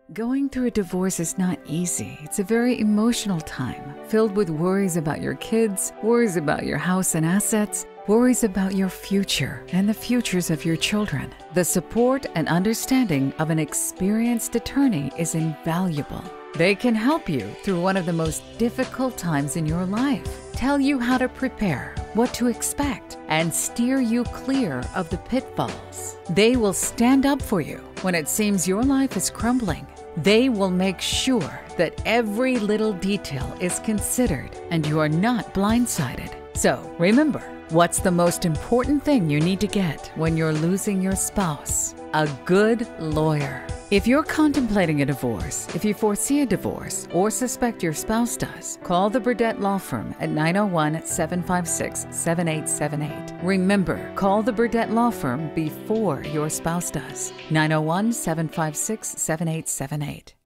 Going through a divorce is not easy. It's a very emotional time, filled with worries about your kids, worries about your house and assets, worries about your future and the futures of your children. The support and understanding of an experienced attorney is invaluable. They can help you through one of the most difficult times in your life, tell you how to prepare, what to expect, and steer you clear of the pitfalls. They will stand up for you when it seems your life is crumbling. They will make sure that every little detail is considered and you are not blindsided. So remember, what's the most important thing you need to get when you're losing your spouse? A good lawyer. If you're contemplating a divorce, if you foresee a divorce, or suspect your spouse does, call the Burdette Law Firm at 901-756-7878. Remember, call the Burdette Law Firm before your spouse does. 901-756-7878.